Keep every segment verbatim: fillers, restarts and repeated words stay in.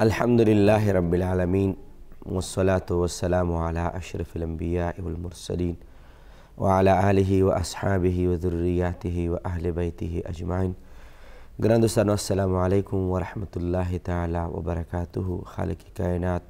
الحمد لله رب العالمين والصلاة والسلام على أشرف الأنبياء والمرسلين وعلى آله وأصحابه وذرياته وأهل بيته أجمعين. ګران دوستانو السلام علیکم ورحمة الله تعالی وبرکاته. خالق کائنات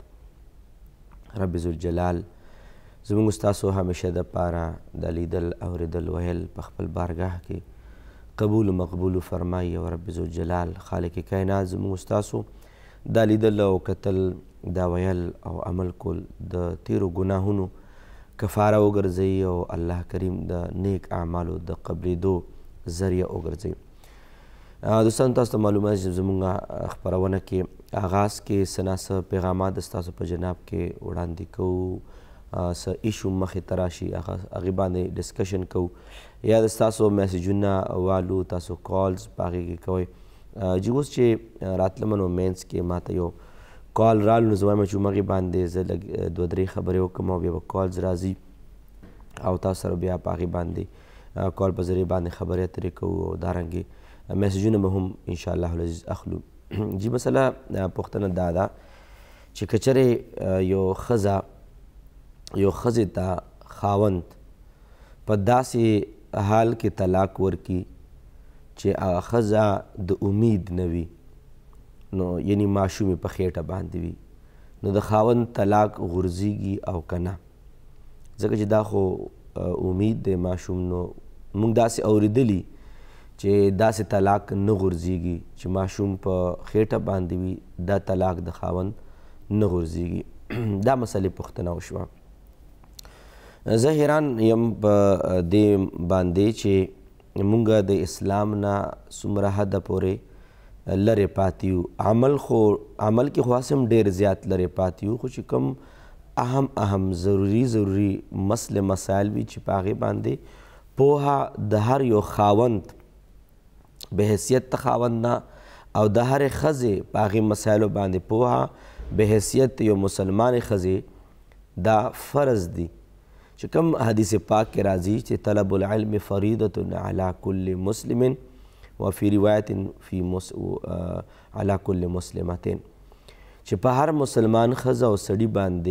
رب ذوالجلال زموږ ستاسو همیشه دپاره د لیدل اورېدل ویل په خپل بارګاه کې قبول و مقبول فرمایي او رب ذوالجلال خالق کائنات زموږ ستاسو دا لیدل او کتل دا ویل او عمل کول د تیرو ګناهونو کفاره وګرځوي او الله کریم د نیک اعمالو د قبلېدو ذریعه وګرځوي. دوستانو تاسو ته معلومه چې زموږ خپرونه کې آغاز کې څه ناڅه پیغامات د ستاسو په جناب کې وړاندې کوو، څه ایشو مخې ته راشي هغې باندې ډسکشن کوو، یا د ستاسو میسیجونه والو، تاسو کالز په هغې کې کوئ. جی اوس چې راتلمه نو مینس کې ماته یو کال رالو نو زه وایم چې همغې باندې زه لږ دوه درې خبرې وکړم او بیا به کالز راځي او تاسو سره بیا په هغې باندې کال په ذریعې باندې خبرې اترې کوو او دارنګې میسیجونه به هم انشاءالله العزیز اخلو. جی مسله پوښتنه دا ده چې که چېرې یو ښځه یو ښځې ته خاوند په داسې حال کې طلاق ورکړي چې هغه ښځه د امید نه وي، نو یعنی ماشومې په خېټه باندې وي، نو د خاوند طلاق غورځېږي او که نه؟ ځکه چې دا خو امید دی ماشوم، نو موږ داسې اورېدلي چې داسې طلاق نه غورځېږي چې ماشوم په خېټه باندې وي، دا طلاق د خاوند نه غورځېږي. دا مسلې پوښتنه وشوه. زه حیران یم په دې باندې چې مونږ د اسلام نه څومره حده پورې لرې پاتې یو. عمل خو عمل کې خو هسې هم ډېر زیات لرې پاتې یو، خو چې کوم اهم اهم ضروري ضروري مسلې مسایل وي چې په هغې باندې پوهه د هر یو خاوند به حیثیت د خاوند نه او د هرې ښځې په هغې مسایلو باندې پوهه به حیثیت یو مسلمانې ښځې دا فرض دی چې کوم حدیث پاک کې راځي چې طلب العلم فریضة علی کل مسلم وفي روایت فی علی کل مسلمتین، چې په هر مسلمان ښځه او سړي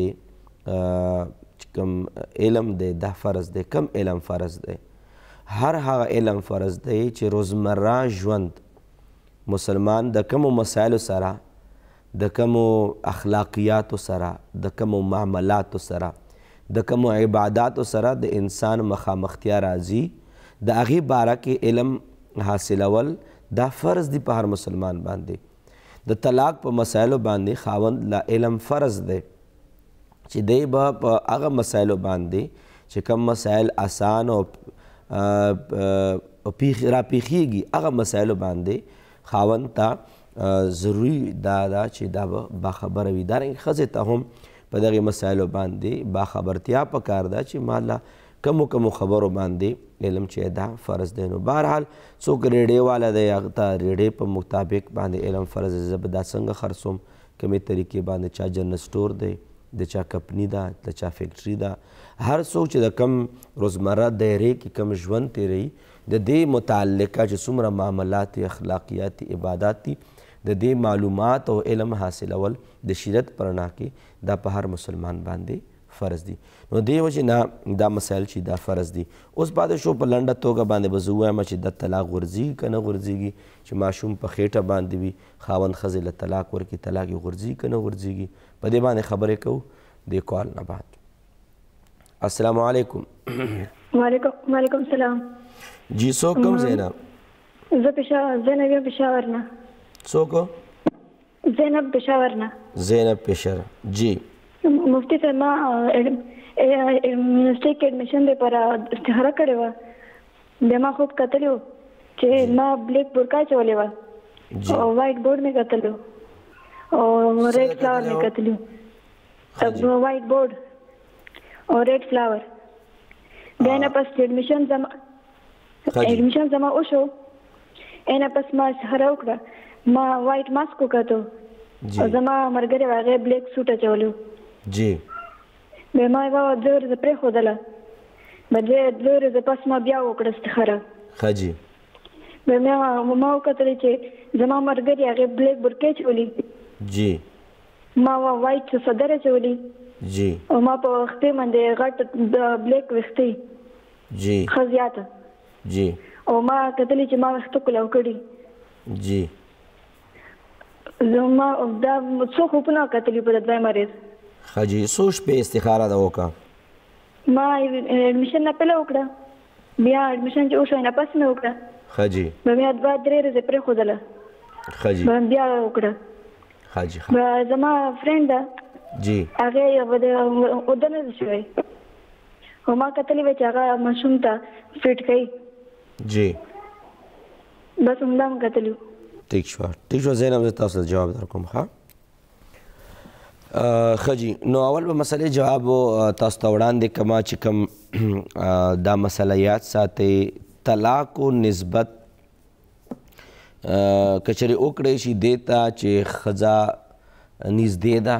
باندې چې کوم علم دی دا فرض دی. کم علم فرض دی؟ هر هغه علم فرض دی چې روزمره ژوند مسلمان د کومو مسایلو سره، د کومو اخلاقیاتو سره، د کومو معاملاتو سره، د کومو عباداتو سره د انسان مخامختیا راځي، د هغې باره کې علم حاصلول دا فرض دی په هر مسلمان باندې. د طلاق په مسایلو باندې خاوند لا علم فرض دی چې دی به په هغه مسایلو باندې چې کوم مسایل آسان او راپیښیږي هغه مسایلو باندې خاوند ته ضروري دا ده چې دا به باخبره وي. دارنګې ښځې ته هم په دغې مسایلو باندې باخبرتیا پکار ده چې ما له کمو کمو خبرو باندې علم چې دا فرض دی. نو بهرحال څوک ریډۍ والا دی هغه ته ریډۍ په مطابق باندې علم فرض دی. زه به دا څنګه خرڅوم، کومې طریقې باندې، چا جنرل سټور دی، د چا کمپني ده، د چا فیکټري ده، هر څوک چې د کم روزمره دایرې کې کم ژوند تېروي د دې متعلقه چې څومره معاملات اخلاقیات عبادات دي د دې معلومات او علم حاصلول د شریعت په رڼا کې دا په هر مسلمان باندې فرض دي. نو دې وجې نه دا مسایل چې دا فرض دي. اوس پاتې شو په لنډه توګه باندې به زه ووایم چې دا طلاق غورځېږي که نه غورځېږي، چې ماشوم په خېټه باندې وي خاوند ښځې له طلاق ورکړي، طلاق یې غورځېږي که نه غورځېږي. په دې باندې خبرې کوو دې کال نه بعد. السلام علیکم. وعلیکم وعلیکم السلام. جی څوک کوم زینب؟ زه پېښور زینب یم پېښور نه. څوک؟ زینب پېښور نه. زینب پېښور. جی مفتی صاحب ما یونیورسټۍ کې ایډمیشن لپاره استخاره کړې وه، بیا ما خوب کتلی و چې ما بلیک بورکا اچولې وه او وایټ بورډ مې کتلی و او ریډ فلاور مې کتلی و، وایټ بورډ او ریډ فلاور. بیا نه پس ایډمیشن زما ایډمیشن زما وشو، اینا پس ما استخاره وکړه، ما وایټ ماسک وکتو او زما ملګرې وه هغې بلیک سوټ اچولی و. جی بیا ما یوه دوه ورځې پرېښودله، بیا دوه ورځې پس ما بیا وکړه استخاره. ښه جی. بیا ما وکتلې چې زما ملګرې هغې بلیک بورکې اچولي. جی ما وایټ صدر چولی جی او ما په وخت باندې غټ د بلیک وختي جی خزیات جی او ما کتلی چې ما وخت کولو کړی جی زما دا څو خوبونه کتلی په دای مریض خجی سوچ په استخاره دا وکا ما اډمیشن نه پله وکړه بیا اډمیشن چې اوسه نه پس نه وکړه خجی بیا دوا درې ورځې پرې خودله خجی بیا وکړه خجی زما فرینډ جی هغه یو د ودانه شوی او ما کتلی و چې هغه ماشوم ته فټ کوي جی بس همدا م کتلی ٹھیک شو ٹھیک شو زینب زه تاسو ته جواب درکوم ښه ښه جي نو اول به مسلې جواب تاسو ته وړاندې کما چې کوم دا مسله یاد ساتئ طلاق و نسبت که چېرې وکړی شي دې ته چې ښځه نږدې ده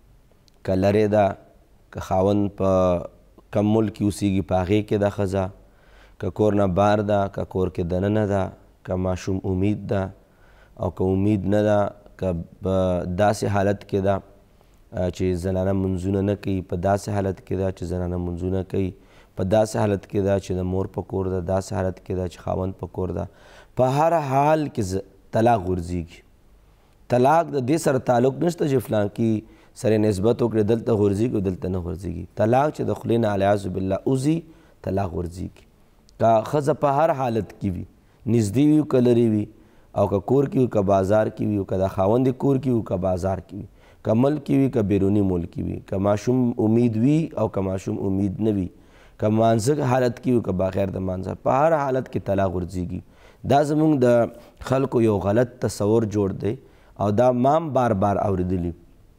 که لرې ده که خاوند په کم ملک کې اوسېږي په هغې کې ده ښځه که کور نه بار ده که کور کې دننه ده که ماشوم امید ده او که امید نه ده که په داسې حالت کې ده چې زنانه منځونه نه کوي په داسې حالت کې ده چې زنانه منځونه کوي په داسې حالت کې ده چې د مور په کور ده داسې حالت کې ده چې خاوند په کور ده په هر حال کې طلاق غورځېږي طلاق د دې سره تعلق نشته چې فلان کې سره نسبت وکړي دلته غورځېږي او دلته نه غورځېږي طلاق چې د خولې نه الیاذ بالله وځي طلاق غورځېږي که ښځه په هر حالت کې وي نږدې وي که لرې وي او که کور کې وي که بازار کې وي او که د خاوند کور کې وي که بازار کې وي که ملک کې وي که بیروني ملک کې وي که ماشوم امید وي او که ماشوم امید نه وي که مانځه حالت کې وي که بغیر د مانځه په هر حالت کې طلاق غورځېږي دا زموږ د خلکو یو غلط تصور جوړ دی او دا مام بار بار اورېدلی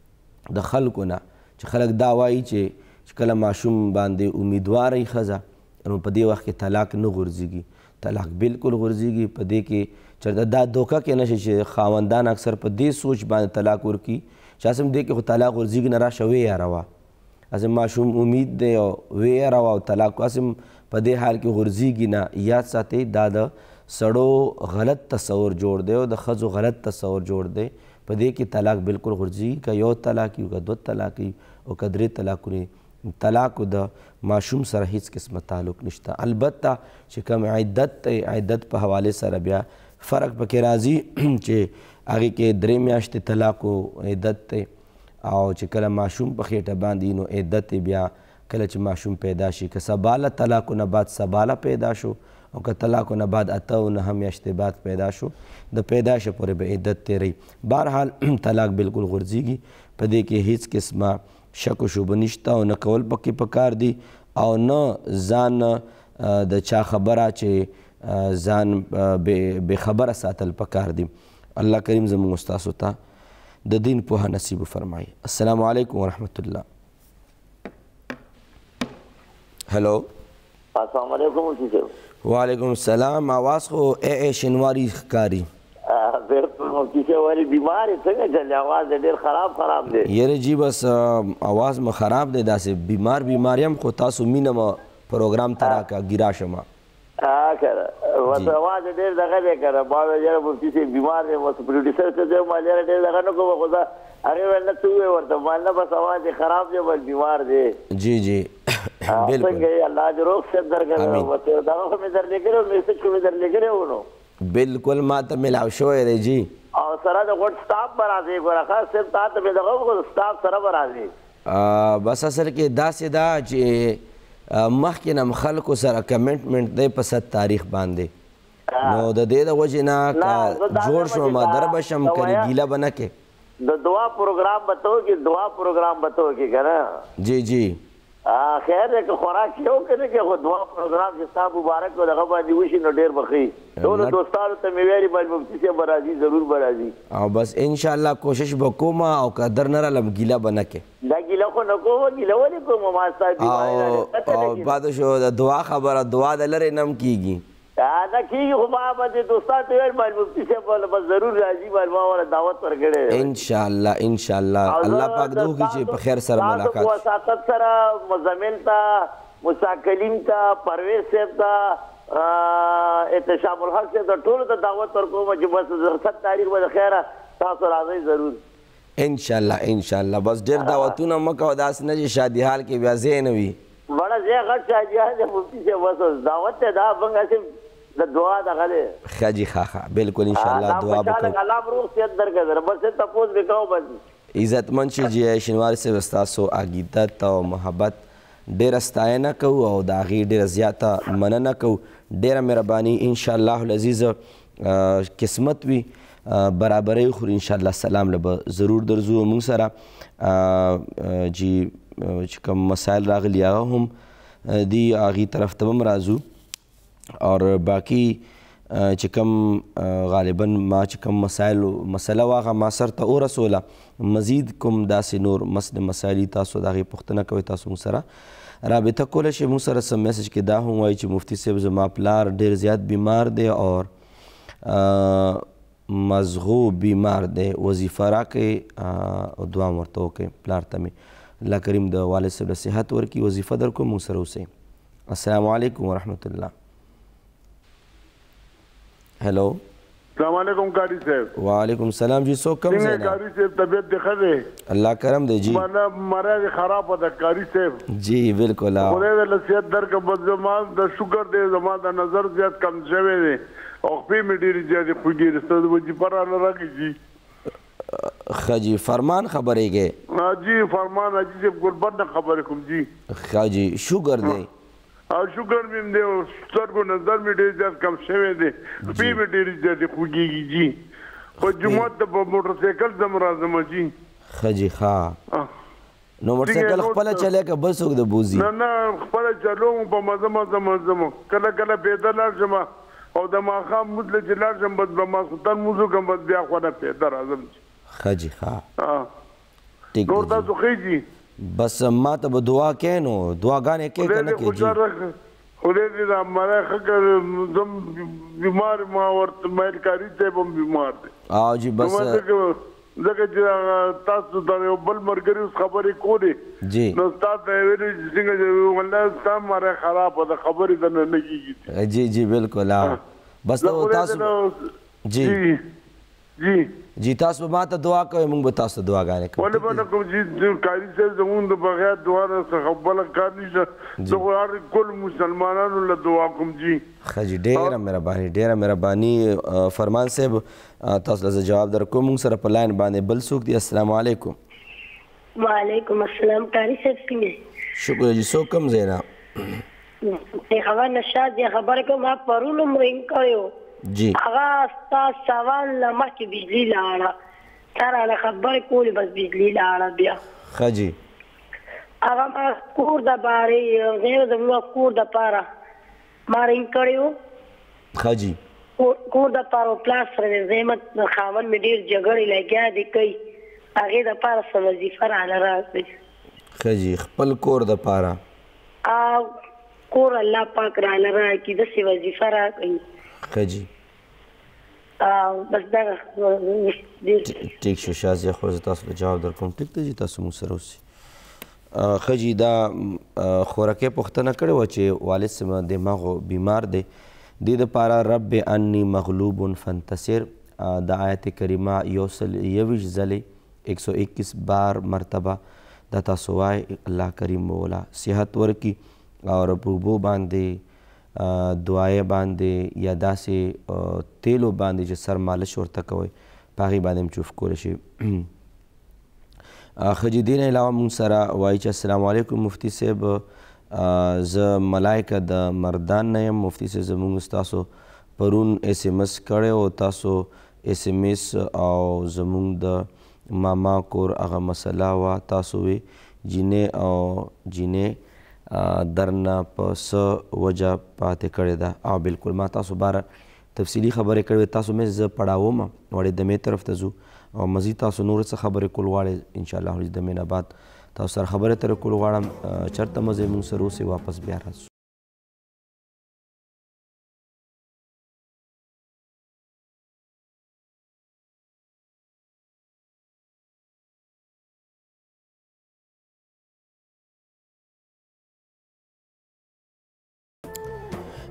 د خلکو نه چې خلک دا وایي چې کله ماشوم باندې امیدواره وي ښځه نو په دې وخت کې طلاق نه غورځېږي طلاق بالکل غورځېږي په دې کې چېرته دا دوکه کې نه شي چې خاوندان اکثر په دې سوچ باندې طلاق ورکړي چې هسې دې کې خو طلاق غورځېږي نه راشه ویې یاروه هسې ماشوم امید دی او ویې یاروه او طلاق هسې په دې حال کې غورځېږي نه یاد ساتئ دا د سړو غلط تصور جوړ دی او د ښځو غلط تصور جوړ دی په دې کې طلاق بالکل غورځېږي که یو طلاق وي که دوه طلاق وي او که درې طلاقونه طلاق د ماشوم سره هیڅ قسمه تعلق نشته البته چې کوم عدت دی عدت په حوالې سره بیا فرق پکې راځي چې هغې کې درې میاشتې طلاق و عدت دی او چې کله ماشوم په خېټه باندې نو عدت بیا کله چې ماشوم پیدا شي که سباله طلاقو نه بعد سباله پیدا شو او که طلاقو نه بعد اته او نهه میاشتې بعد پیدا شو د پیدایشه پورې به عدت تیری بهرحال طلاق بالکل غورځېږي په دې کې هیڅ قسمه شک و شبه نشته او نه کول پکې پکار دي او نه ځان د چا خبره چې ځان بې خبره ساتل پکار دي الله کریم زموږ ستاسو ته د دین پوهه نصیب فرمایي السلام علیکم ورحمت الله هلو السلام علیکم مفتی صاحب وعلیکم السلام آواز خو اے اے شنواری ښکاري بالکل مفتی صاحب ولې بیمار یې څنګه چلې اواز دې ډېر خراب خراب دی یاره جی بس اواز مې خراب دی داسې بیمار بیمار یم خو تاسو مینه مه پروګرام ته راکړه ګیرا شمه که ورته اواز یې ډېر دغه دی که نه ما ویل یاره مفتی صاحب بیمار دی بس پروډیوسر ته دی ما یاره ډېر دغه نه کوم خو زه هغې ویل نه څه ووایې ورته ما نه بس اواز یې خراب دی بس بیمار دی جی جی څنګه یې الله دې روغ صحت درکړي دغه خو مې درلیږلی و میسج خو مې درلیږلی و نو بالکل ما ته ملاو شوی دی جی او سره د غټ سټاف به راځي ګوره ښه صرف تا ته مې دغه وکړو سټاف سره به راځي بس اصل کې داسې ده چې مخکې نه خلکو سره کمنټمنټ دی په صد تاریخ باندې نو د دې د وجې نه که جوړ شوم در به شم کنې ګیله به نه کې د دعا پروګرام به ته وکړي دعا پروګرام به ته وکړي که نه جی جی خیر دی که خوراک یې وکړې که خو دعا پروګرام چې ستا مبارک و دغه باندې وشي نو ډېر به ښه وي ټولو دوستانو ته مې ویلي باید مفتي صاحب به راځي ضرور به راځي او بس انشاءالله کوشش به کوم او که در نه رالم ګیله به نه کې دا ګیله خو نه کوم ګیله ولې کوم ما ستا او پاتې شو د دعا خبره دعا د لرې نه هم کېږي نه کېږي خو ما به دې دوستانو ته ویل باید مفتي صاحب به ضرور راځي باید ما ورته دعوت ورکړی انشاءالله انشاءالله الله پاک دې وکړي چې په خیر سره ملاقات تاسو وساطت سره مزمل ته موسی کلیم ته پرویز صاحب ته احتشام الحق صاحب ته ټولو ته دعوت ورکوم چې بس ست تاریخ به د خیره تاسو راځئ ضرور انشاءالله انشاءالله بس ډېر دعوتونه مه کوه داسې نه چې شادي حال کې بیا ځای نه وي بڑا ځای غټ شادي حال دی مفتي صاحب بس دعوت دی دا موږ هسې د دعا دغه دی ښه جي ښه ښه بالکل انشاءالله دعا به کوو الله هم روغ صحت درکړي دره بس تپوس به کوو بس عزتمند شي جی شینواري صاحب ستاسو عقیدت او محبت ډېره ستاینه کوو او د هغې ډېره زیاته مننه کوو ډېره مهرباني انشاءالله العزیز قسمت وي برابرۍ وخوري انشاءالله سلام له به ضرور درځو موږ سره چې چې کوم مسایل راغلي هغه هم دي هغې طرف ته به هم راځو اور باقي چې کوم غالبا ما چې کوم مسایل مسله وه هغه ما سر ته ورسوله مزید کوم داسې نور مسل مسایل تاسو د هغې پوښتنه کوئ تاسو موږ سره رابطه کولی شئ موږ سره سم میسج کې دا هم وایي چې مفتي صاحب زما پلار ډېر زیات بیمار دی اور مزغو بیمار دی وظیفه راکئ دعا م ورته وکئ پلار ته مې الله کریم د والد صاحب له صحت ورکړي وظیفه درکړو موږ سره اوسئ السلام علیکم ورحمت الله هلو السلام علیکم قاری صاحب وعلیکم السلام جی څوک کم ځای نه قاری صاحب طبیعت دې ښه دی الله کرم دی جی مانا مرض خراب ده قاری صاحب جی بالکل خدای دې له صحت درکړي بس زما د شکر دی زما د نظر زیات کم شوی دی او خپې مې ډېرې زیاتې خوږې دي ستاسو وظیفه رانه راکړي جي ښه جی فرمان خبرېږئ جی فرمان حاجي صاحب ګلبر نه خبرې کوم جی ښه جی شوګر دی او شکر مې هم دی او سترګو نظر مې ډېر زیات کم شوی دی خپې مې ډېرې زیاتې خوږېږي جي خو جومات ته په موټرسایکل ځم راځم جي ښه جي ښه نو موټرسایکل خپله چلی که بل څوک د بوځي نه نه خپله چلوم په مزه مزه مزه م کله کله پیاده لاړ شم او د ماښام مونځ له چې لاړ شم بس به ماسخوتن مونځ وکړم بس بیا خونه پیاده راځم ښه جي ښه نور تاسو ښه جي بس ما ته به دعا کوې نو دعاګانې کوې که نه کوې جي خدای دې دا مړی ښه کړې زم بیمار ما ورته مایل کاري صاحب هم بیمار دی او جي بس ځکه چې تاسو د یو بل ملګري اوس خبرې کولې جی نو ستا ته یې ویلې چې څنګه والله ستا مړی خرابه ده خبرې درنه نه کېږي جی جی بالکل بس تاسو جی جی جی تاسو به ما ته دعا کوئ موږ به تاسو ته دعاګانې کوو ولې به نه کوم چې قاري صاحب زمونږ د بغیر دعا نه څخه بله کار نشته زه خو هر ټول مسلمانانو له دعا کوم جي ښه جي ډېره مهرباني ډېره مهرباني فرمان صاحب تاسو له زه جواب درکوم موږ سره په لاین باندې بل څوک دی السلام علیکم وعلیکم السلام قاری صاحب څنګه شکر جي څوک کوم ځای نه خبر نشاد دی خبره کوم ما پرون هم رنګ کړی جی هغه ستا سوال نه مخکې بجلي لاړه تا رانه خبرې کولې بس بجلي لاړه بیا ښه جي هغه ما کور دپاره زه زموږ کور دپاره ما رنګ کړی و ښه جي کور دپاره پلار سره مې زحمت خاوند مې ډېر جګړې لګیا دي کوي هغې دپاره څه وظیفه رانه راکړئ ښه جي خپل کور دپاره او کور الله پاک رانه راکړي داسې وظیفه راکړئ ښه جي بس دغه ټیک شو شازیه خو زه تاسو ته جواب درکوم ټیک ده جي تاسو موږ سره اوسئ ښه جي دا خوراکۍ پوښتنه کړې وه چې والد صاحب دماغ بیمار دی دې دپاره رب انی مغلوب فانتصر د آیت کریمه یو سل یویشت ځلې ایک سو اکیس بار مرتبه دا تاسو وایئ الله کریم مولا صحت ورکړي او په اوبو باندې دعایې باندې یا داسې تیلو باندې چې سر مالش ورته کوئ په هغې باندې هم چوف کولی شي ښه جي دې نه علاوه مونږ سره وایي چې السلام علیکم مفتي صاحب زه ملایکه د مردان نه یم مفتي صاحب زموږ ستاسو پرون ایس ایم ایس کړی و تاسو ایس ایم ایس او زموږ د ماما کور هغه مسله وه تاسو وی جینې او جینې درنه په څه وجه پاتې کړې ده او بالکل ما تاسو باره تفصیلي خبرې کړې تاسو مې زه پړاوم وړې دمې طرف ته ځو او مزید تاسو نور څه خبرې کول غواړئ انشاءالله دمې نه بعد تاسو سره خبرې ترې کول غواړم چېرته مزې موږ سره اوسئ واپس بیا راځو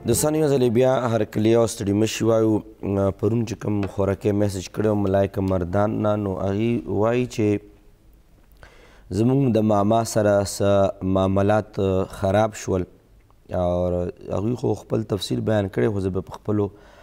دوستانو یو ځلې بیا هرکلی او ستړي مشي وایو. پرون چې کوم خوراکی میسج کړی و ملایکه مردان نه، نو هغې وایي چې زموږ د ماما سره څه معاملات خراب شول او هغوی خو خپل تفصیل بیان کړی، خو زه به په خپلو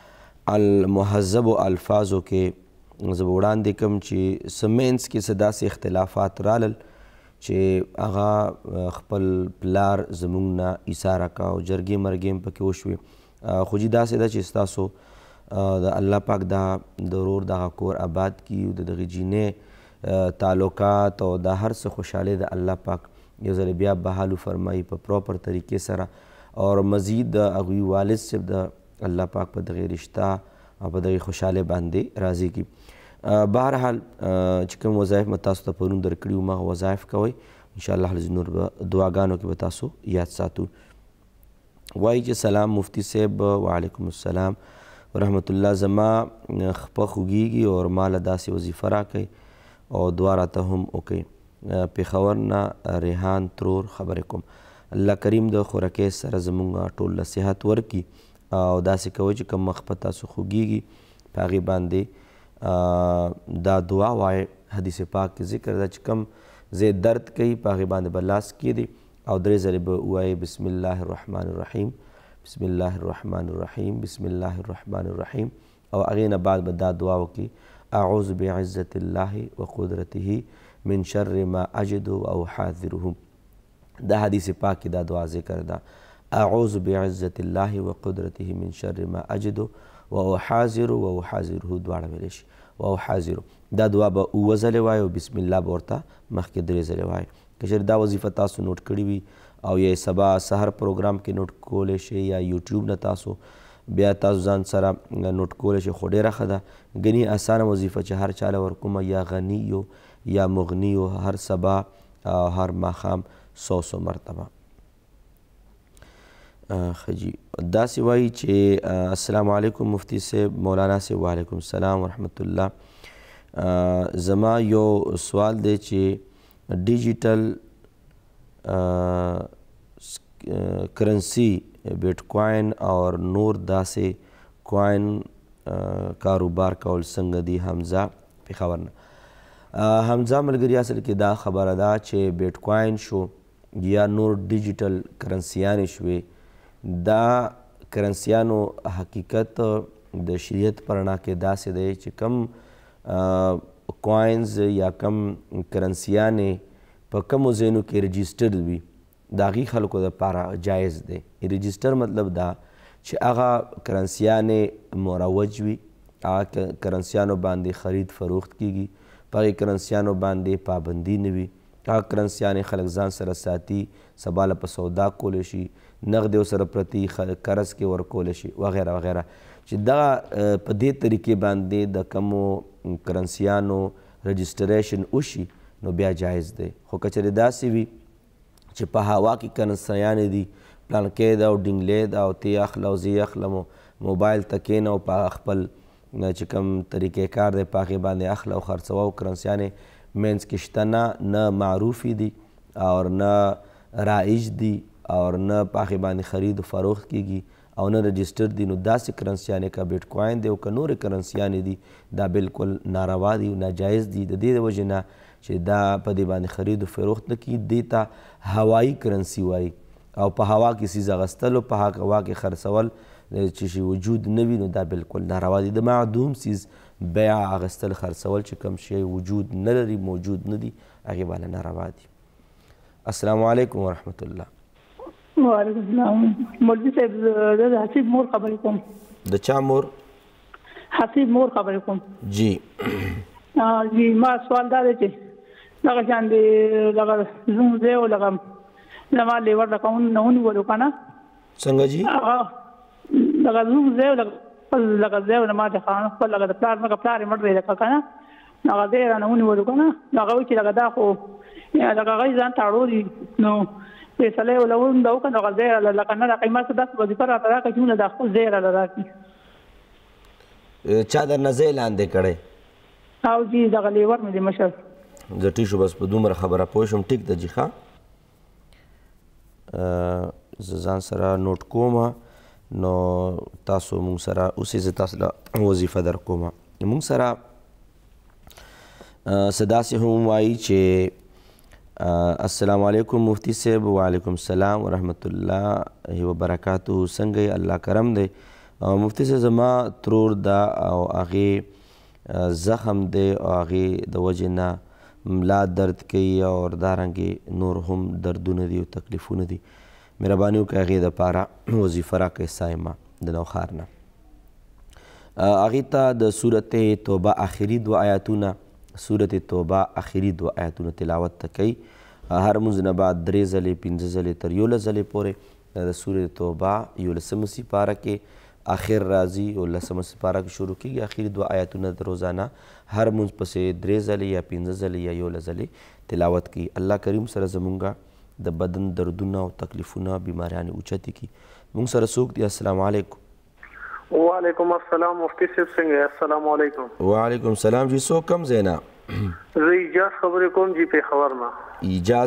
المهذبو الفاظو کې زه به وړاندې کوم چې څه منځ کې څه داسې اختلافات رالل چې هغه خپل پلار زموږ نه ایساره کا او جرګې مرګې هم پکې وشوې. خو جي داسې ده چې ستاسو د الله پاک دا د ورور دغه کور آباد کي، د دغې جینۍ تعلقات او دا هر څه خوشحالۍ د الله پاک یو ځل بیا بحالو فرمایي په پراپر طریقې سره، او مزید د هغوی والد صاحب د الله پاک په دغې رشته او په دغې خوشحالۍ باندې راضي کړي. بهرحال چې کوم وظایف مې تاسو ته پرون درکړي وو، هغه وظایف کوئ انشاءالله نور به دعاګانو کې به تاسو یاد ساتو. وایي چې سلام مفتی صاحب، وعلیکم السلام ورحمت الله. زما خپه خوږیږي او ما له داسې وظیفه راکئ او دعا راته هم وکئ. پېښور نه ریحان ترور خبرې کوم. الله کریم د خوراکۍ سره زموږ ټول له صحت ورکړي او داسې کوئ چې کوم مخ په تاسو خوږیږي په هغې باندې دا دعا وایي. حدیث پاک کې ذکر ده چې کوم ځای درد کوي په هغې باندې به لاس کیږدي او درې ځلې به ووایي بسم الله الرحمن الرحیم، بسم الله الرحمن الرحیم، بسم الله الرحمن الرحیم، او هغې نه بعد به دا دعا وکړي اعوذ بعزة الله وقدرته من شر ما اجد او حاذره. دا حدیث پاک کې دا دعا ذکر ده، اعوذ بعزة الله وقدرته من شر ما اجد و احاذر و احاذره دواړه ویلی شي و احاذر. دا دعا به اووه ځلې وایي او بسم الله به ورته مخکې درې ځلې وایي. که چېرې دا وظیفه تاسو نوټ کړي وي او یا سبا سحر پروګرام کې نوټ کولی شئ یا یوټیوب نه تاسو بیا تاسو ځان سره نوټ کولی شئ، خو ډېره ښه ده. ګنې اسانه وظیفه چې هر چاله ورکومه یا غني یو یا مغني یو، هر سبا او هر ماښام سو سو مرتبه. خجی داسې وایي چې السلام علیکم مفتی صاحب، مولانا صاحب وعلیکم السلام ورحمت الله. زما یو سوال دی چې ډیجیټل کرنسی بیټ کوین اور نور داسې کوین کاروبار کول څنګه دي؟ حمزه پېښور نه. حمزه ملګري اصل کې دا خبره ده چې بیټ کوین شو یا نور ډیجیټل کرنسیانې شوې، دا کرنسیانو حقیقت د شریعت په رڼا کې داسې دی چې کم کوینز یا کم کرنسیانې په کمو ځایونو کې رجسټرډ وي د هغې خلکو دپاره جایز دی. رجسټر مطلب دا چې هغه کرنسیانې مروج وي، هغه کرنسیانو باندې خرید فروخت کیږي، په هغې کرنسیانو باندې پابندي نه وي، هغه کرنسیانې خلک ځان سره ساتي، سبا له په سودا کولی شي، نغد یو سره پرتي قرض کې ورکولی شي وغیره وغیره. چې دغه په دې طریقې باندې د کمو کرنسیانو رجسټریشن وشي نو بیا جایز دی. خو که چېرې داسې وي چې په هوا کې کرنسیانې دي، پلانکی ده او ډینګلی ده او تی اخله او زی اخله، موبایل ته کښېنه او په خپل چې کوم طریقې کار دی په هغې باندې اخله او خرڅوه، او کرنسیانې منځ کې شته نه، نه معروفې دي او نه رایج دي او نه په هغې باندې خرید و فروخت کیږي او نه رجسټر دي، نو داسې کرنسیانې که بیټ کوین دی او که نورې کرنسیانې دي دا بالکل ناروا دي، ناجایز دي. د دې د وجې نه چې دا په دې باندې خرید و فروخت نه کیږي، دې ته هوایي کرنسي وایي، او په هوا کې څیز اخیستل او په هوا کې خرڅول چې شي وجود نه وي نو دا بالکل ناروا دي. د معدوم څیز بیع اخیستل خرڅول چې کوم شی وجود نه لري، موجود نه دي، هغې باندې ناروا دي. السلام علیکم ورحمت الله. وعلیکم السلام. مولوي صاحب زه د حسیب مور خبرې کوم. د چا مور؟ حسیب مور خبرې کوم. جی جی ما سوال دا دی چې دغه شان د دغه زوم ځای او دغه زما لیور دغه نه ونیولو که نه څنګه جي؟ هغه دغه زوم ځای او خپل دغه ځای او ما د خان خپل دغه د پلار مګه پلار یې مړ دی دغه که نه هغه ځای رانه ونیولو که نه نو هغه وایي چې دغه دا خو دغه هغه یې ځان ته اړو دي نو فیصله یې ورله ونده وکړه نو هغه ځای راله لکه نه راکړي ما څه داسې وظیفه راته راکړه چې مونه دا خپل ځای راله راکړي. چا درنه ځای لاندې کړی؟ او جي دغه لیور مې دی مشر. زه ټیک شو بس په دومره خبره پوه شوم. ټیک ده جي ښه، زه ځان سره نوټ کوم. نو تاسو مونږ سره اوسې زه تاسو له وظیفه در کومه مونږ سره څه داسې هم وایي چې السلام علیکم مفتی صاحب. وعلیکم السلام ورحمت الله وبرکاتو. څنګه یې؟ الله کرم دی. مفتی صاحب زما ترور دا او هغې زخم دی او هغې د وجې نه ملا درد کوي او دارنګې نور هم دردونه دي او تکلیفونه دي. مهرباني وکړئ هغې دپاره وظیفه راکړئ سایمه د نوښار نه. هغې ته د صورت توبه آخري دوه آیاتونه صورت توبه آخري دوه آیاتونه تلاوت ته کوي. هر مونځ نه بعد درې ځلې پنځه ځلې تر یولس ځلې پورې د صورت توبه یولسمه سپاره کې آخر راځي او لسمه سپاره کې شروع کېږي. آخري دوه آیاتونه د روزانه هر مونځ پسې درې ځلې یا پنځه ځلې یا یولس ځلې تلاوت کوي. الله کریم سره زمونږ د بدن دردونه او تکلیفونه بیماریانې اوچتې کړي. مونږ سره څوک دي؟ السلام علیکم. وعلیکم السلام مفتی صاحب څنګه یې؟ السلام علیکم. وعلیکم السلام. جی څوک کم ځای نه؟ زه ایجاز خبرې کوم جی پېښور نه. ایجاز؟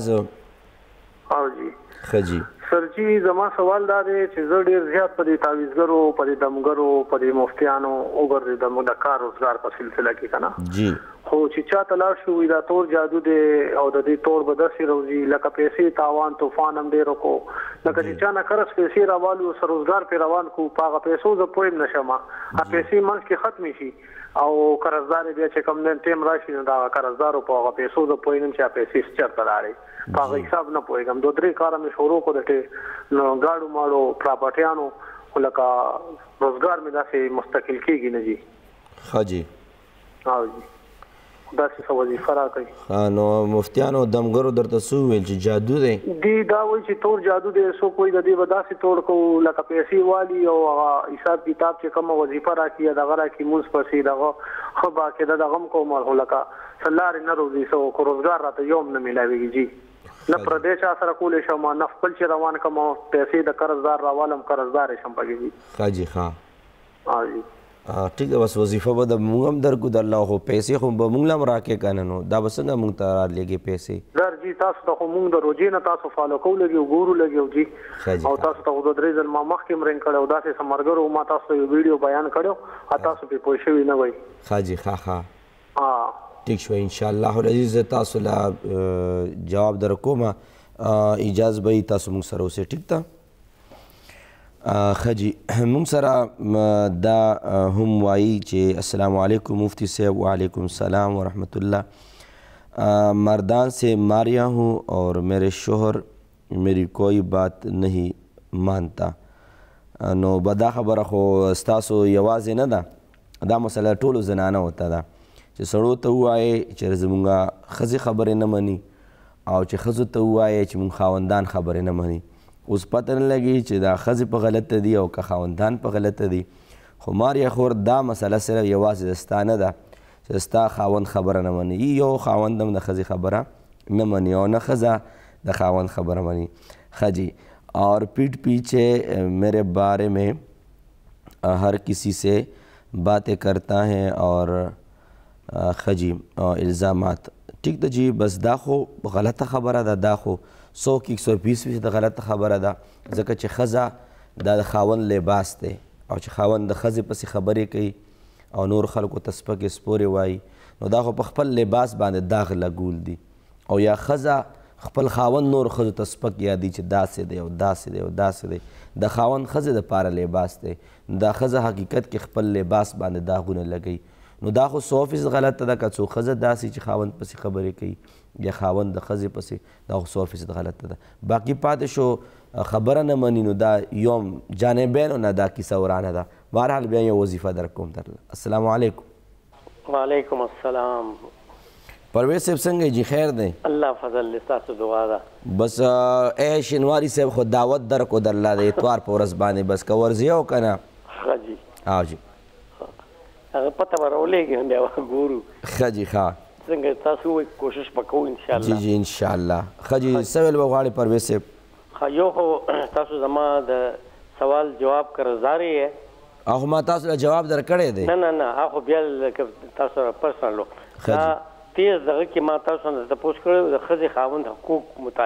او جی ښه جی. سر جی زما سوال دا دی چې زه ډېر زیات په دې تعویذګرو په دې دمګرو په دې مفتیانو وګرځېدم د کار روزګار په سلسله کې که نه جی خو چې چاته لاړ شو وي دا تور جادو دی او د دې تور به داسې روزي لکه پیسې تاوان طوفان هم ډېر وکړو لکه چې چا نه قرض پیسې راوالو سر روزګار پرې روان کړو په هغه پیسو زه پوه هم نه شم هغه پیسې منځ کې ختمې شي او قرضدار بیا چې کوم دین ټیم راشي نو د هغه قرضدارو په هغه پیسو زه پوه نه یم چې هغه پیسې چېرته لاړې په هغه حساب نه پوهېږم دوه درې کاره مې شروع کړو د نو ګاډو ماړو پراپرټیانو خو لکه روزګار مې داسې مستقل کېږي نه جي. ښه جي. او جي داسې څه وظیفه راکوي. نو مفتیانو دمګرو درته څه وویل چې جادو دی؟ دی دا وایي چې تور جادو دی څوک وایي د دې به داسې تور کوو لکه پیسې والي او هغه حساب کتاب چې کومه وظیفه راکړي یا دغه راکړي مونځ پسې دغه ښه باقاعده دغه هم کوم خو لکه څه لارې نه روزي څه خو روزګار راته یو هم نه میلاوېږي جي نه پردی چا سره کولی شم نه خپل چې روان کړم پیسې د قرضدار راوالم قرضدار یې شم پکې جي. ښه جي ښه. ها جي ټیک ده. بس وظیفه به د مونږ هم درکو د الله خو پیسې خو به مونږ له هم راکې که نه نو دا به څنګه مونږ ته رالېږي پیسې؟ در جي تاسو ته خو مونږ د روجې نه تاسو فالو کوو لګي ګورو لګي جي او تاسو ته خو دوه درې ځل ما مخکې هم رنګ کړی او داسې څه ملګرو ما تاسو ته یو ویډیو بیان کړی تاسو پرې پوه شوي نه وئ. ښه جي ښه ښه. ها ټیک شو انشاءالله العزیز. زه تاسو له جواب در کوم اجاز به یې تاسو مونږ سره اوسئ. ټیک ده. ښه جي. مونږ سره دا هم وایي چې السلام علیکم مفتی صاحب. وعلیکم السلام ورحمت الله. مردان سے ماریا ہوں اور میرے شوہر میری کوئی بات نہیں مانتا. نو بدا خبره خو ستاسو یوازې نه ده دا مسله ټولو زنانو ته ده چې سړو ته ووایې چې زمونږ ښځې خبرې نه مني او چې ښځو ته ووایې چې مونږ خاوندان خبرې نه مني. اوس پته نه لګي چې دا ښځې په غلطه دي او که خاوندان په غلطه دي. خو ماریا خور دا مسله صرف یوازې د ستا نه ده چې ستا خاوند خبره نه مني. یو خاوند هم د ښځې خبره نه مني او نه ښځه د خاوند خبره مني. ښه جي. اور پیٹ پیچھے میرے بارے میں ہر کسی سے باتیں کرتا ہے اور ښه جي الزامات. ټیک ده جي. بس دا خو غلطه خبره ده. دا خو سو کې ایک سو بیس فیصد غلطه خبره ده ځکه چې ښځه دا د خاوند لباس دی او چې خاوند د ښځې پسې خبرې کوي او نور خلکو ته سپکې سپورې وایي نو دا خو په خپل لباس باندې داغ لګول دي او یا ښځه خپل خاوند نور ښځو ته سپک یادي چې داسې دی او داسې دی او داسې دی. د خاوند ښځې دپاره لباس دی. دا ښځه حقیقت کې خپل لباس باندې داغونه لګوي نو دا خو سو فیصد غلطه ده. که څو ښځه داسې چې خاوند پسې خبرې کوي یا خاوند د ښځې پسې دا خو سو فیصد غلطه ده. باقي پاتې شو خبره نه مني نو دا یوم جانبینو نه دا کیسه ورانه ده. بهرحال بیا یو وظیفه در کوم درله. السلام علیکم. وعلیکم السلام. پرویز صاحب څنګه جی خیر دی؟ الله فضل دی ستاسو دعا ده. بس ای شینواري صاحب خو دعوت درکو درله د اتوار په ورځ باندې بس که ورځې او که نه؟ ښه جي. او جي هغه پته به راولېږي بیا به ګورو. ښه جي ښه. څنګه تاسو وایي کوشش به کوو انشاءالله. جی جی انشاءالله. ښه جي څه ویل به غواړې پرویز صاحب؟ ښه یو خو تاسو زما د سوال جواب قرضدار یې او ما تاسو له جواب درکړی دی. نه نه نه هغه خو بیا تاسو سره پرسنل دا تیز دغه کې ما تاسو نه تپوس کړی د ښځې خاوند حقوق متعلق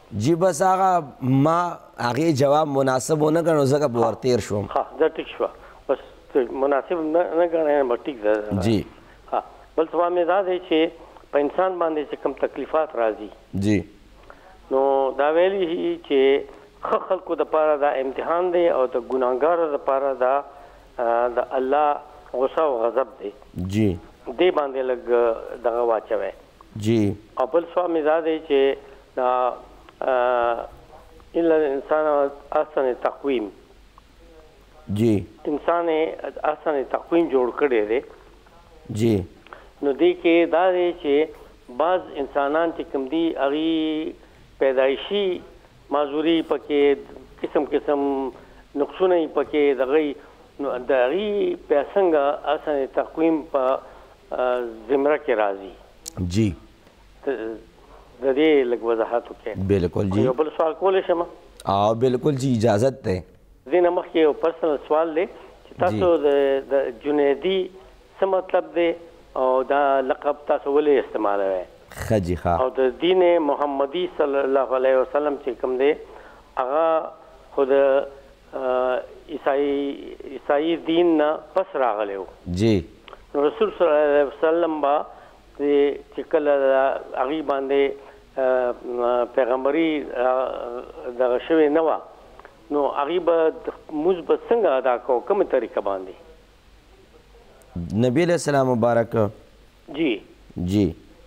جی بس هغه ما هغې جواب مناسب ونه ګڼو ځکه به ورتېر شوم ها دا ټیک شوه بس مناسب نه ګڼی به ټیک ده جی ها بل سوال مې دا دی چې په انسان باندې چې کوم تکلیفات راځي جی نو دا ویلي چې ښه خلکو دپاره دا امتحان دی او د ګناهګارو دپاره دا د الله غصه او غضب دی جی دې باندې لږ دغه واچوی جی او بل سوال مې دا دی چې دا الا الانسان احسن تقویم جی انسان احسن تقویم جوړ کړی دی جی نو دې کې دا دی چې بعض انسانان چې کوم دي هغې پیدایشي معذوري پکې قسم قسم نقصونه یې پکې دغه نو د هغې بیا څنګه احسن تقویم په زمره کې راځي جی د دې لږ وضاحت وکړئ. بالکل جی یو بل سوال کولی شم؟ او بالکل جی اجازت دی. دې نه مخکې یو پرسنل سوال دی چې تاسو د جنیدي څه مطلب دی او دا لقب تاسو ولې استعمالوئ؟ ښه جی ښه. او د دین محمدي صلی الله علیه وسلم چې کوم دی هغه خو د عیسائی عیسائی دین نه پس راغلی و. جی رسول صلی الله علیه وسلم با چې کله هغې باندې پیغمبري دغه شوې نه وه نو هغې به لمونځ به څنګه ادا کوو کومه طریقه باندې؟ نبی علیہ السلام مبارک جی جی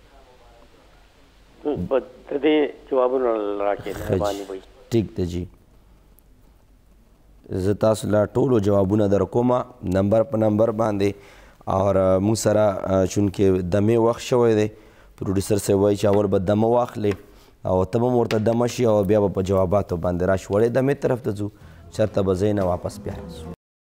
د دې جوابونه راکړئ مهرباني وي. ټیک ده جی زه تاسو له ټولو جوابونه در کومه نمبر په نمبر باندې اور موږ سره چونکې دمې وخت شوی دی پروډیوسر صاحب وایي چې اول به دمه واخلې او ته به هم ورته دمه شي او بیا به په جواباتو باندې راشي وړې دمې طرف ته ځو چېرته به ځای نه واپس بیا راځو.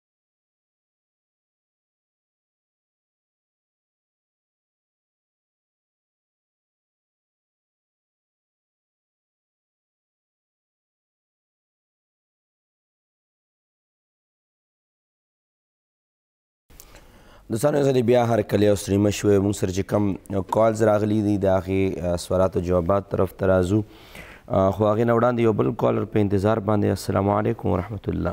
دوستانو یو ځلې بیا هرکلی او ستړي شوی موږ سره چې کوم کالز راغلي دي د هغې سوالاتو جوابات طرف ته راځو خو هغې نه وړاندې یو بل کالر په انتظار باندې. السلام علیکم ورحمت الله.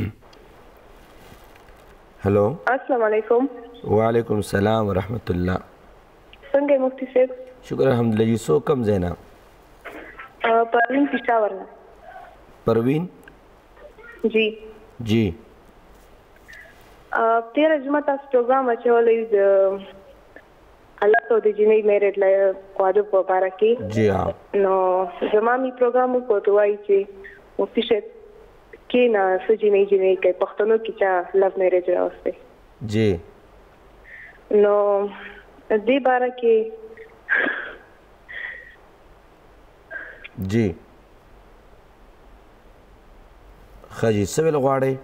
هلو السلام علیکم. وعلیکم السلام ورحمت الله. څنګه مفتي صاحب؟ شکر الحمدلله. جی څوک کوم ځای نه؟ پروین پېښور نه. پروین جی جی تیره جمعه تاسو پروګرام اچولی د الله او د جنۍ میرټ له واده په باره کې. جی ها نو زما مې پروګرام وکړو وایي چې مفتي صاحب کېنه څه جنۍ جنۍ کوي پښتنو کې چا لو میرج راوستی. جی نو دې باره کې جی ښه جي څه ویل غواړئ؟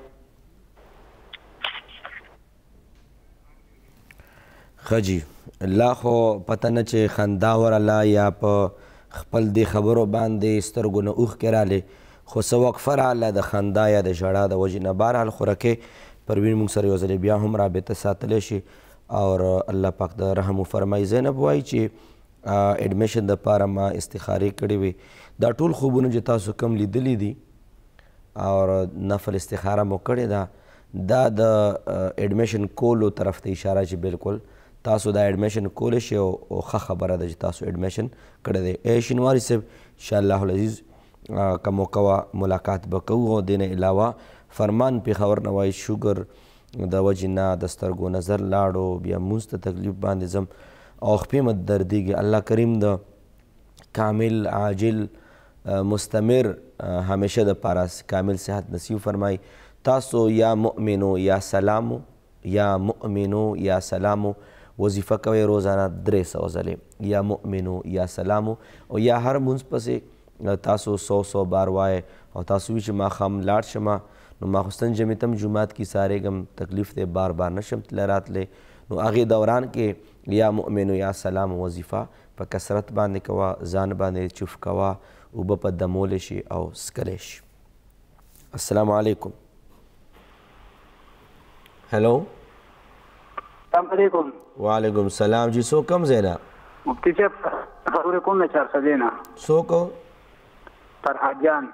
ښه جي لا خو پته نه چې خندا ورله یا په خپل دې خبرو باندې سترګو نه اوښکې رالې خو څه وقفه راله د خندا یا د ژړا د وجې نه. بهرحال خورکې پروین موږ سره یو ځلې بیا هم رابطه ساتلی شي اور الله پاک د رحم وفرمایي. زینب وایي چې اډمیشن دپاره ما استخارې کړې وې. دا ټول خوبونه چې تاسو کم لیدلی دي اور نفل استخاره مو کړې ده دا د اډمیشن کولو طرف ته اشاره چې بالکل تاسو دا اډمیشن کولی شئ او ښه خبره ده چې تاسو اډمیشن کړی دی. ای شینواري صاحب انشاءالله العزیز که موقع وه ملاقات به کوو. او دې نه علاوه فرمان پېښور نه وایي شوګر د وجې نه د سترګو نظر لاړو بیا مونځ ته تکلیف باندې ځم او خپې مې دردېږي. الله کریم د کامل عاجل مستمر همیشه دپاره کامل صحت نصیب فرمایي. تاسو یا مؤمنو یا سلامو یا مؤمنو یا سلامو وظیفه کوئ روزانه درې سوه ځلې یا مؤمنو یا سلامو او یا هر مونځ پسې تاسو سو سو بار وایئ او تاسو وي چې ماښام لاړ شمه نو ماخوستن جمعې ته هم جومات کې سارېږم تکلیف دی بار بار نشم تللی راتلی نو هغې دوران کې یا مؤمنو یا سلامو وظیفه په کثرت باندې کوه ځان باندې چوف کوه اوبه په دمولی شي او څکلی شي. السلام علیکم. هلو السلام علیکم. وعلیکم السلام. جی څوک کوم ځای نه؟ مفتي صاحب خبرې کوم نه چارسدې نه. څوک؟ فرهاد جان.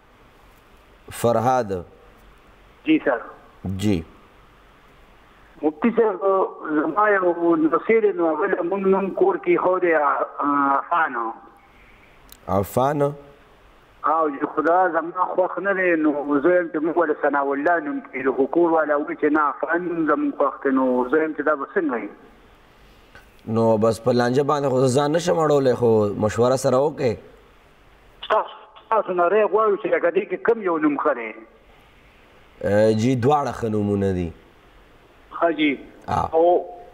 فرهاد جی سر. جی مفتی صاحب زما یو نصیر نو هغه مونږ نوم کور کې خو دی عفان. عفان او چې خدا زما خوښ نه دی نو زه یم چې موږ ولې ثناء الله نوم کېږو خو کور والا وایي چې نه عفان زموږ خوښ دی نو زه یم چې دا به څنګه وي. نو بس په لانجه باندې خو ځان نشم اړولی خو مشوره سره وکړئ. تاسو نه ری غواړو چې لکه دې کې کوم یو نوم ښه دی؟ جی دواړه ښه نومونه دي. ښه جي او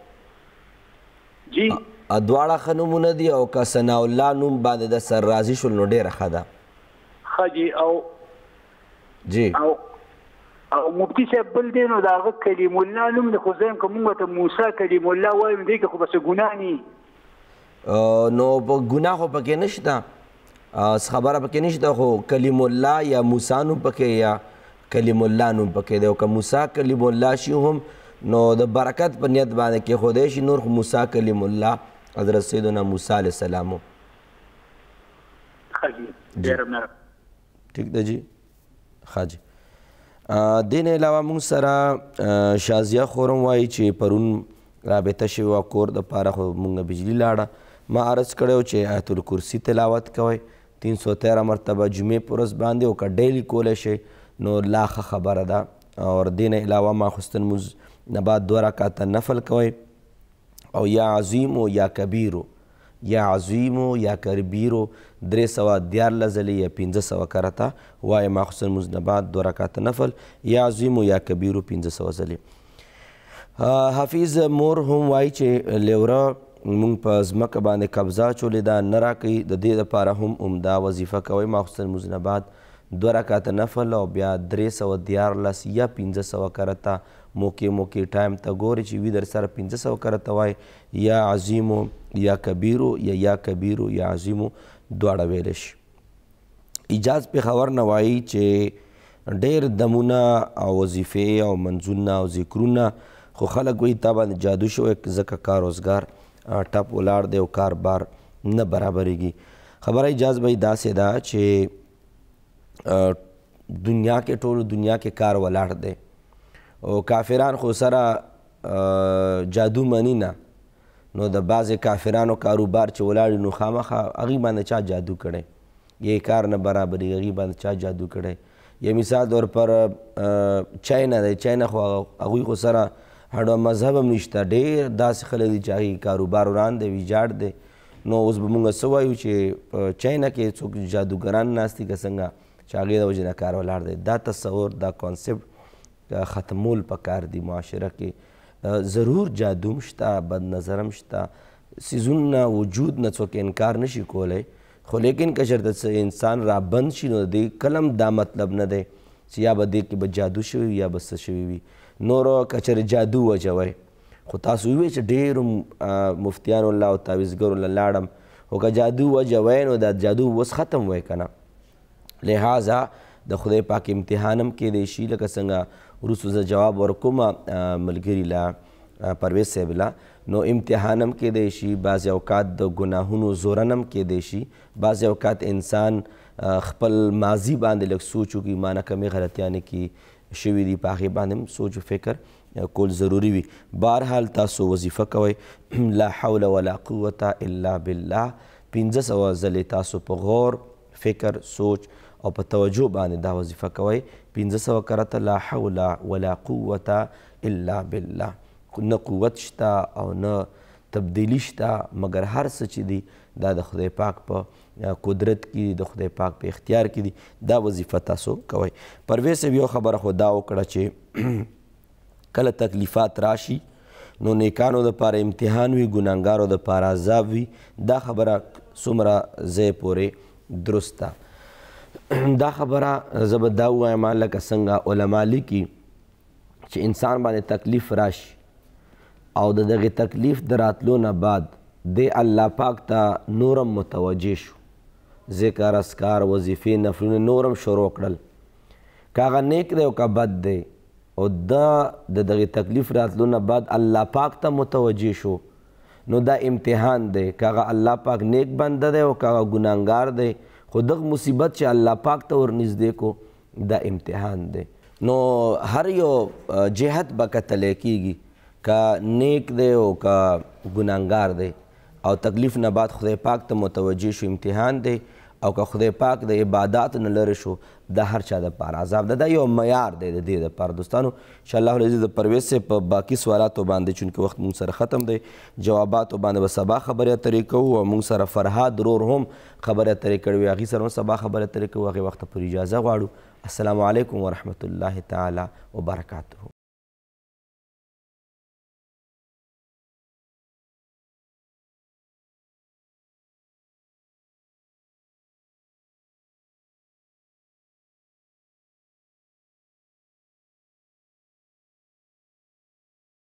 جی دواړه ښه نومونه دي او که ثناء الله نوم باندې د سر راضي شول نو ډېره ښه ده. ښه جي او جی او او مفتی صاحب بل دی نو د هغه کلیم الله نوم دی خو زه یم که موږ ورته موسی کلیم الله وایو دی که خو بس ګناه نه نو ګناه خو پکې نشته خبره پکې نشته خو کلیم الله یا موسی نوم پکې یا کلیم الله نوم پکې دی او که موسی کلیم الله شي هم نو د برکت په نیت باندې کې خدای شي نور خو موسی کلیم الله حضرت سیدنا موسی علیه السلام. ٹھیک ده جی ښه جی. دې نه علاوه موږ سره شازیه خورم وایي چې پرون رابطه شوې وه کور دپاره خو موږ بجلي لاړه. ما عرض کړی و چې آیت الکرسي تلاوت کوئ تین سو تیرہ مرتبه جمعې په ورځ باندې او که ډیلی کولی شئ نو لا ښه خبره ده. اور دې نه علاوه ماخوستن مونځ نه بعد دوه رکعته نفل کوئ او یا عظیمو یا کبیرو یا عظیمو یا کبیرو درې سوه دیارلس ځلې یا پنځه سوه کرته وایي ماخوستن مونځ نه بعد دوه رکعته نفل یا عظیمو یا کبیرو پنځه سوه ځلې. حافظ مور هم وایي چې لیوره مونږ په ځمکه باندې قبضه اچولې ده نه راکوي د دې دپاره هم عمده وظیفه کوئ ماخوستن مونځ نه بعد دوه رکعته نفل او بیا درې سوه دیارلس یا پنځه سوه کرته موقع موقع ټایم ته ګورئ چې وي در سره پنځه سوه کرته وایي یا عظیمو یا کبیرو یا یا کبیرو یا عظیمو دواړه ویلی شي. ایجاز پېښور نه وایي چې ډېر دمونه او وظیفې او منځونه او ذکرونه خو خلک وایي تا باندې جادو شوی ځکه کار روزګار ټپ ولاړ دی او کار بار نه برابرېږي. خبره ایجاز به یې داسې ده چې دنیا کې ټولو دنیا کې کار ولاړ دی او کافران خو سره جادو مني نه نو د بعضې کافرانو کاروبار چې ولاړ نو خامخا هغوی باندې چا جادو کړی یې کار نه برابرېږي هغوی باندې چا جادو کړی. یا مثال طور پر چاینا دی چاینا خو هغوی خو سره هډو مذهب هم نشته ډېر داسې خلک دي چې هغوی کاروبار وران دی ویجاړ دی. نو اوس به مونږ څه وایو چې په چاینا کې څوک جادوګران ناست دي که څنګه چې هغې د وجې نه کار ولاړ دی. دا تصور دا کانسپټ ختمول پکار دي معاشره کې. ضرور جادو هم شته بد نظر هم شته څیزونه وجود نه څوک انکار نشي کولی خو لیکن که چېرته انسان را بند شي نو د دې کله هم دا مطلب نه دی چې یا به دې کې به جادو شوي وي یا به څه شوي وي. نورو که چېرې جادو وجوئ خو تاسو ووایئ چې ډېرو مفتیانو الله او تعویزګرو له لاړم خو که جادو وجوئ نو دا جادو اوس ختم وی که نه. لہذا د خدای پاک امتحان هم کیدی شي لکه څنګه وروستو زه جواب ورکوم ملګري له پرویز صاحب له نو امتحان هم کیدی شي بعضې اوقات د ګناهونو زورن هم کیدی شي بعضې اوقات انسان خپل ماضي باندې لږ سوچ وکړي ما نه کمې غلطیانې کې شوي دي په هغې باندې هم سوچ و فکر کول ضروري وي. بهرحال تاسو وظیفه کوئ لا حول ولا قوة الا بالله پنځه سوه ځلې تاسو په غور فکر سوچ او په توجه باندې دا وظیفه کوئ پنځه سوه کرته لا حول ولا قوة الا بالله. نه قوت شته او نه تبدیلی شته مګر هر څه چې دي دا د خدای پاک په قدرت کې د خدای پاک په اختیار کې دي. دا وظیفه تاسو کوئ. پرویز صاحب یو خبره خو دا وکړه چې کله تکلیفات راشي نو نیکانو دپاره امتحان وي ګناهګارو دپاره عذاب وي. دا خبره څومره ځای پورې درست ده. دا خبره زه به دا ووایم لکه څنګه علما لیکي چې انسان باندې تکلیف راشي او د دغې تکلیف د راتلو نه بعد دی الله پاک ته نورم متوجه شو ذکر اسکار وظیفې نفلونه نورم شروع کړل که هغه نیک دی او که بد دی او دا د دغې تکلیف راتلو نه بعد الله پاک ته متوجه شو نو دا امتحان دی که هغه الله پاک نیک بنده دی او که هغه ګناهګار دی خو دغه مصیبت چې الله پاک ته ورنږدې کو دا امتحان دی. نو هر یو جهت به کتلی کېږي که نیک دی او که ګناهګار دی او تکلیف نه بعد خدای پاک ته متوجه شو امتحان دی او که خدای پاک د عباداتو نه لرې شو دا هر چا دپاره عذاب ده. دا یو معیار دی د دې دپاره دوستانو. انشاءالله العزیز د پرویز صاحب په باقي سوالاتو باندې چونکې وخت مونږ سره ختم دی جواباتو باندې به سبا خبرې اترې کوو او مونږ سره فرهاد رور هم خبرې اترې کړې وي هغې سره هم سبا خبرې اترې کوو. هغې وخته پورې اجازه غواړو. السلام علیکم ورحمة الله تعالی وبرکاته.